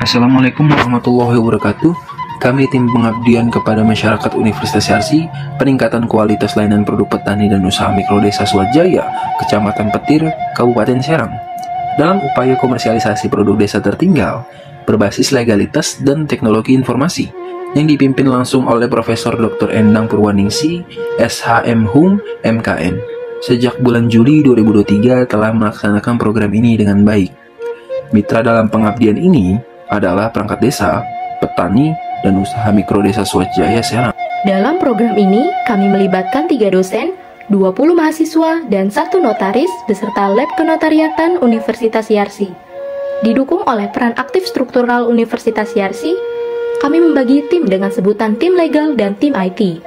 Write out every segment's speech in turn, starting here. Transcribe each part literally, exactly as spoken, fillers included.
Assalamualaikum warahmatullahi wabarakatuh. Kami tim pengabdian kepada masyarakat Universitas Yarsi, peningkatan kualitas layanan produk petani dan usaha mikro desa Suwajaya, Kecamatan Petir, Kabupaten Serang. Dalam upaya komersialisasi produk desa tertinggal, berbasis legalitas dan teknologi informasi, yang dipimpin langsung oleh Profesor Doktor Endang Purwaningsi, S H M Hum, M K N. Sejak bulan Juli dua ribu dua puluh tiga telah melaksanakan program ini dengan baik. Mitra dalam pengabdian ini adalah perangkat desa, petani, dan usaha mikro desa Suwajaya Serang. Dalam program ini, kami melibatkan tiga dosen, dua puluh mahasiswa, dan satu notaris beserta lab kenotariatan Universitas Yarsi. Didukung oleh peran aktif struktural Universitas Yarsi, kami membagi tim dengan sebutan tim legal dan tim I T.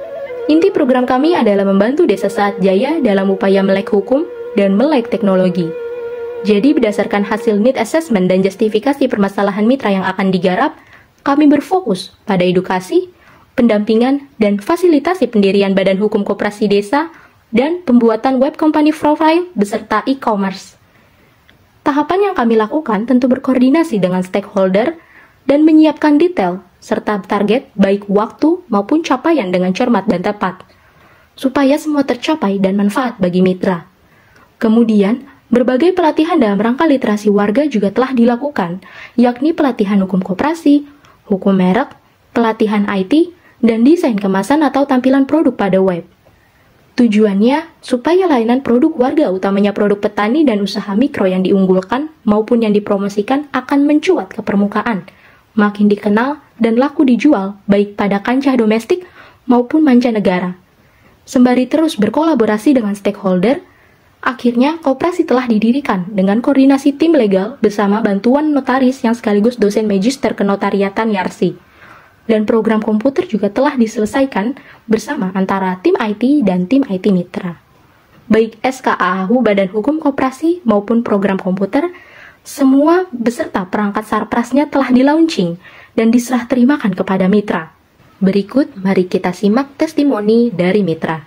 Inti program kami adalah membantu Desa Suwajaya dalam upaya melek hukum dan melek teknologi. Jadi berdasarkan hasil need assessment dan justifikasi permasalahan mitra yang akan digarap, kami berfokus pada edukasi, pendampingan, dan fasilitasi pendirian badan hukum koperasi desa dan pembuatan web company profile beserta e-commerce. Tahapan yang kami lakukan tentu berkoordinasi dengan stakeholder dan menyiapkan detail serta target baik waktu maupun capaian dengan cermat dan tepat, supaya semua tercapai dan manfaat bagi mitra. Kemudian, berbagai pelatihan dalam rangka literasi warga juga telah dilakukan, yakni pelatihan hukum koperasi, hukum merek, pelatihan I T, dan desain kemasan atau tampilan produk pada web. Tujuannya, supaya layanan produk warga, utamanya produk petani dan usaha mikro yang diunggulkan maupun yang dipromosikan akan mencuat ke permukaan, makin dikenal dan laku dijual baik pada kancah domestik maupun mancanegara. Sembari terus berkolaborasi dengan stakeholder, akhirnya, koperasi telah didirikan dengan koordinasi tim legal bersama bantuan notaris yang sekaligus dosen magister kenotariatan Yarsi. Dan program komputer juga telah diselesaikan bersama antara tim I T dan tim I T mitra. Baik S K A H U Badan Hukum Koperasi maupun program komputer, semua beserta perangkat sarprasnya telah di-launching dan diserah terimakan kepada mitra. Berikut, mari kita simak testimoni dari mitra.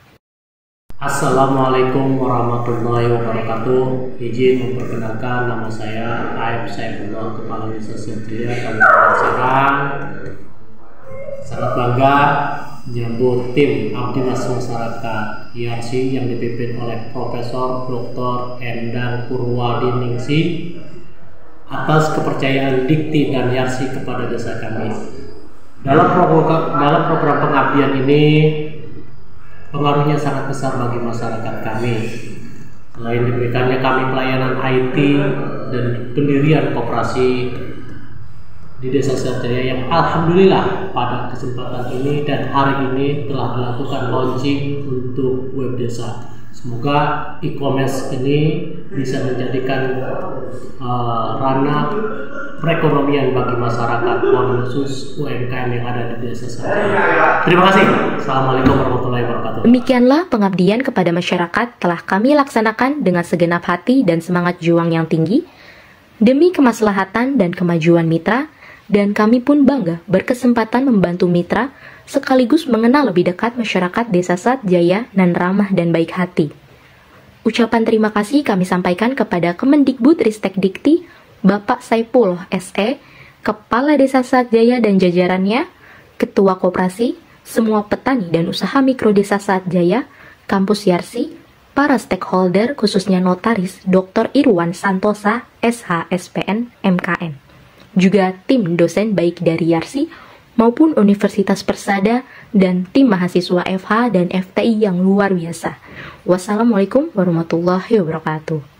Assalamualaikum warahmatullahi wabarakatuh. Izin memperkenalkan, nama saya Aib Saifullah, Kepala Desa Suwajaya, Kabupaten Serang. Sangat bangga menyambut tim Abdinas Masyarakat Yarsi yang dipimpin oleh Profesor Doktor Endang Purwaningsi atas kepercayaan Dikti dan Yarsi kepada desa kami. Dalam program, dalam program pengabdian ini, pengaruhnya sangat besar bagi masyarakat kami. Selain diberikannya kami pelayanan I T dan pendirian koperasi di Desa Suwajaya yang alhamdulillah pada kesempatan ini dan hari ini telah melakukan launching untuk web desa. Semoga e-commerce ini bisa menjadikan uh, ranah perekonomian bagi masyarakat, khusus U M K M yang ada di Desa Suwajaya. Terima kasih. Assalamualaikum warahmatullahi wabarakatuh. Demikianlah pengabdian kepada masyarakat telah kami laksanakan dengan segenap hati dan semangat juang yang tinggi demi kemaslahatan dan kemajuan mitra, dan kami pun bangga berkesempatan membantu mitra sekaligus mengenal lebih dekat masyarakat Desa Suwajaya dan ramah dan baik hati. Ucapan terima kasih kami sampaikan kepada Kemendikbudristek Dikti, Bapak Saiful S E, Kepala Desa Suwajaya dan jajarannya, Ketua Koperasi, semua petani dan usaha mikro Desa Suwajaya, Kampus Yarsi, para stakeholder khususnya notaris Doktor Irwan Santosa, S H S P N, M K N. Juga tim dosen baik dari Yarsi maupun Universitas Persada dan tim mahasiswa F H dan F T I yang luar biasa. Wassalamualaikum warahmatullahi wabarakatuh.